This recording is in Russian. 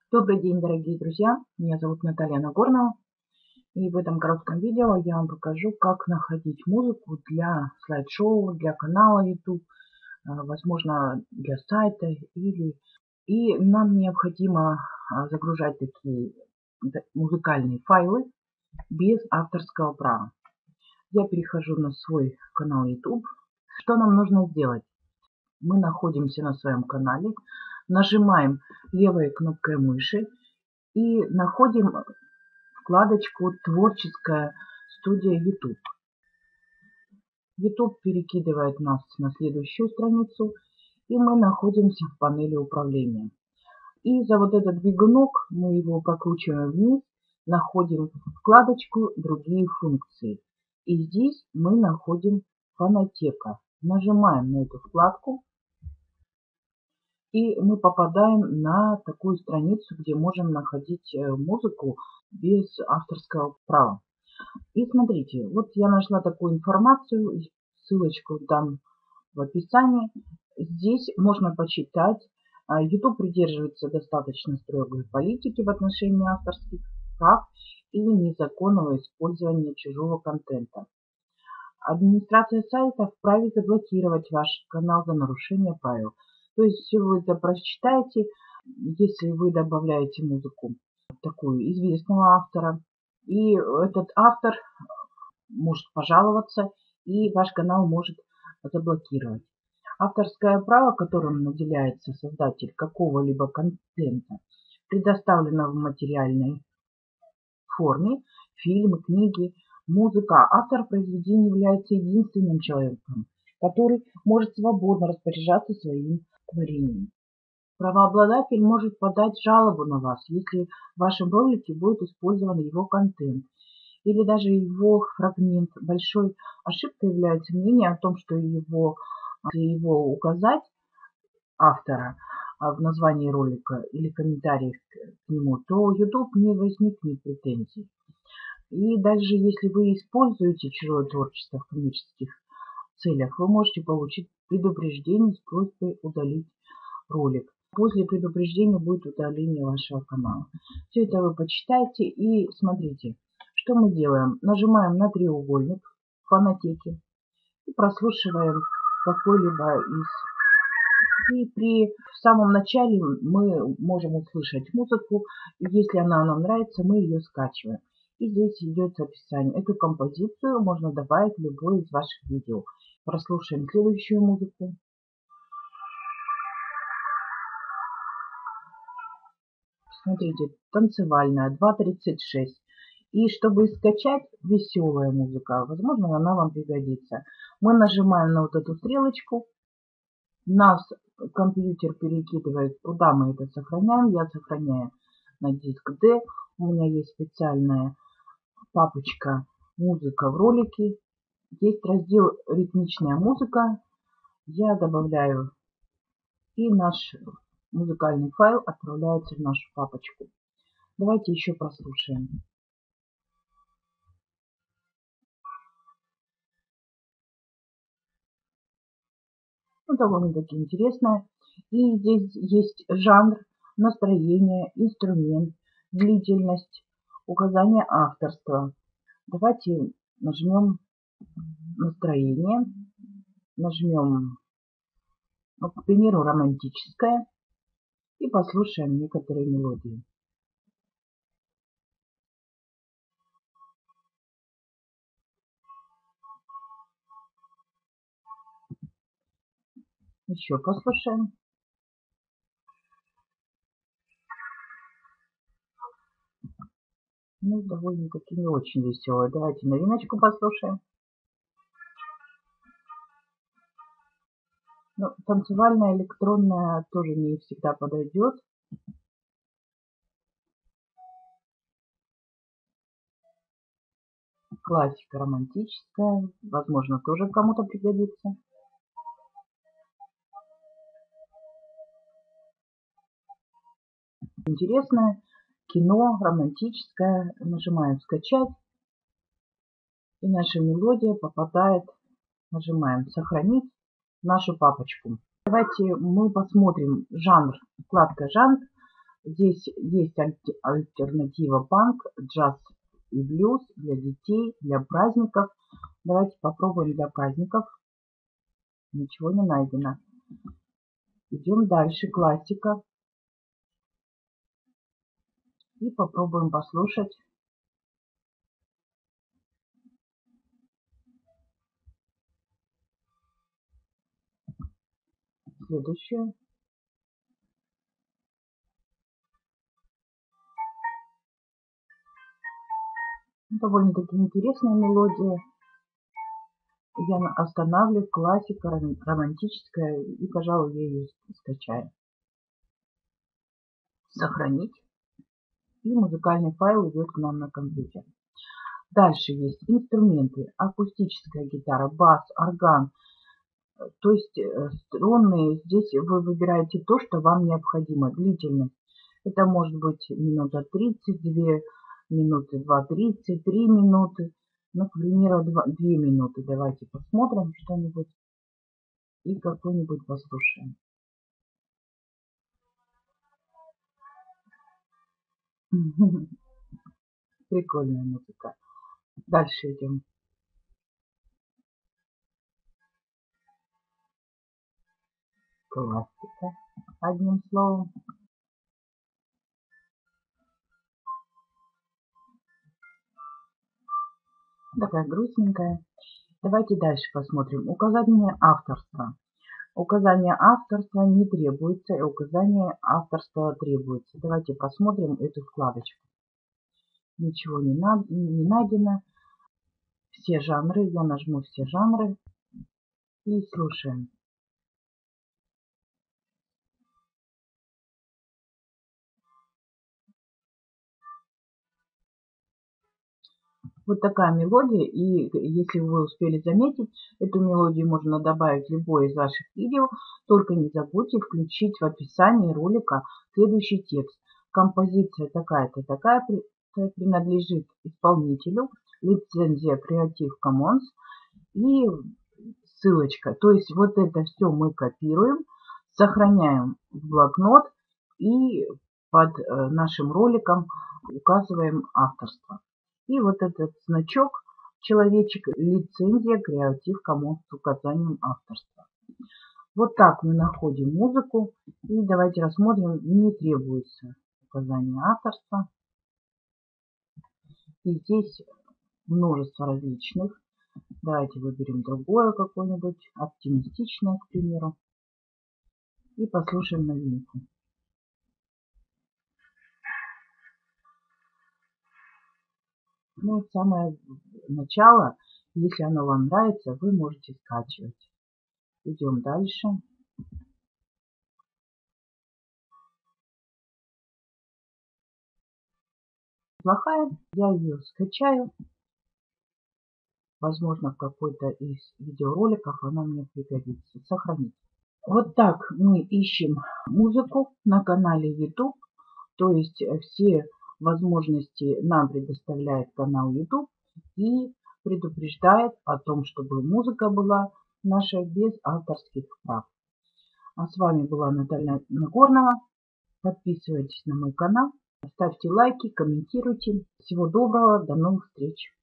Добрый день, дорогие друзья! Меня зовут Наталья Нагорнова. И в этом коротком видео я вам покажу, как находить музыку для слайд-шоу, для канала YouTube, возможно, для сайта. И нам необходимо загружать такие музыкальные файлы без авторского права. Я перехожу на свой канал YouTube. Что нам нужно сделать? Мы находимся на своем канале, нажимаем левой кнопкой мыши и находим вкладочку «Творческая студия YouTube». YouTube перекидывает нас на следующую страницу, и мы находимся в панели управления. И за вот этот двигунок мы его прокручиваем вниз, находим вкладочку «Другие функции». И здесь мы находим «Фонотека». Нажимаем на эту вкладку, и мы попадаем на такую страницу, где можем находить музыку без авторского права. И смотрите, вот я нашла такую информацию, ссылочку дам в описании. Здесь можно почитать. YouTube придерживается достаточно строгой политики в отношении авторских прав и незаконного использования чужого контента. Администрация сайта вправе заблокировать ваш канал за нарушение правил. То есть все вы это прочитаете, если вы добавляете музыку такую известного автора, и этот автор может пожаловаться, и ваш канал может заблокировать. Авторское право, которым наделяется создатель какого-либо контента, предоставлено в материальной форме: фильмы, книги, музыка. Автор произведения является единственным человеком, который может свободно распоряжаться своим творением. Правообладатель может подать жалобу на вас, если в вашем ролике будет использован его контент или даже его фрагмент. Большой ошибкой является мнение о том, что если его указать, автора, в названии ролика или комментариях к нему, то YouTube не возникнет претензий. И даже если вы используете чужое творчество в коммерческих целях, вы можете получить предупреждение с просьбой удалить ролик. После предупреждения будет удаление вашего канала. Все это вы почитайте и смотрите, что мы делаем. Нажимаем на треугольник в фонотеке и прослушиваем какой-либо из. И в самом начале мы можем услышать музыку, и если она нам нравится, мы ее скачиваем. И здесь идет описание. Эту композицию можно добавить в любое из ваших видео. Прослушаем следующую музыку. Смотрите, танцевальная, 2.36. И чтобы скачать веселая музыка, возможно, она вам пригодится. Мы нажимаем на вот эту стрелочку. Нас компьютер перекидывает, куда мы это сохраняем. Я сохраняю на диск D. У меня есть специальная папочка «Музыка в ролике». Есть раздел «Ритмичная музыка». Я добавляю, и наш музыкальный файл отправляется в нашу папочку. Давайте еще прослушаем. Ну, довольно-таки интересное. И здесь есть жанр, настроение, инструмент, длительность, указание авторства. Давайте нажмем настроение, нажмем, ну, к примеру, романтическое, и послушаем некоторые мелодии. Еще послушаем. Ну, довольно-таки не очень веселая. Давайте новиночку послушаем. Ну, танцевальная, электронная тоже не всегда подойдет. Классика романтическая, возможно, тоже кому-то пригодится. Интересное кино, романтическое. Нажимаем «Скачать», и наша мелодия попадает. Нажимаем «Сохранить» в нашу папочку. Давайте мы посмотрим жанр, вкладка «Жанр». Здесь есть альтернатива панк, джаз и блюз для детей, для праздников. Давайте попробуем для праздников. Ничего не найдено. Идем дальше. Классика. И попробуем послушать. Следующее. Довольно-таки интересная мелодия. Я останавливаю. Классика, романтическая. И, пожалуй, я ее скачаю. Сохранить. И музыкальный файл идет к нам на компьютер. Дальше есть инструменты. Акустическая гитара, бас, орган. То есть струнные. Здесь вы выбираете то, что вам необходимо. Длительность. Это может быть минута 30, 2 минуты, 2:30, 3 минуты. Ну, к примеру, 2 минуты. Давайте посмотрим что-нибудь и какой-нибудь послушаем. Прикольная музыка. Дальше идем. Классика. Одним словом. Такая грустненькая. Давайте дальше посмотрим. Указание авторства. Указание авторства не требуется, и указание авторства требуется. Давайте посмотрим эту вкладочку. Ничего не найдено. Все жанры. Я нажму все жанры и слушаем. Вот такая мелодия, и если вы успели заметить, эту мелодию можно добавить в любое из ваших видео, только не забудьте включить в описании ролика следующий текст. Композиция такая-то, такая-то принадлежит исполнителю, лицензия Creative Commons и ссылочка. То есть вот это все мы копируем, сохраняем в блокнот и под нашим роликом указываем авторство. И вот этот значок, человечек, лицензия Creative Commons с указанием авторства. Вот так мы находим музыку. И давайте рассмотрим, не требуется указание авторства. И здесь множество различных. Давайте выберем другое какое-нибудь, оптимистичное, к примеру. И послушаем новинку. Ну, самое начало, если оно вам нравится, вы можете скачивать. Идем дальше. Плохая, я ее скачаю. Возможно, в какой-то из видеороликов она мне пригодится. Сохранить. Вот так мы ищем музыку на канале YouTube. То есть все возможности нам предоставляет канал YouTube и предупреждает о том, чтобы музыка была наша без авторских прав. А с вами была Наталья Нагорнова. Подписывайтесь на мой канал, ставьте лайки, комментируйте. Всего доброго, до новых встреч!